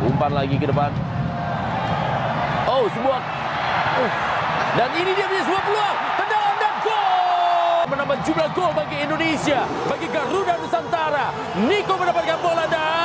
Umpan lagi ke depan. Oh, sebuah. Dan ini dia punya sebuah peluang. Tendangan dan gol. Menambah jumlah gol bagi Indonesia. Bagi Garuda Nusantara. Nico mendapatkan bola dan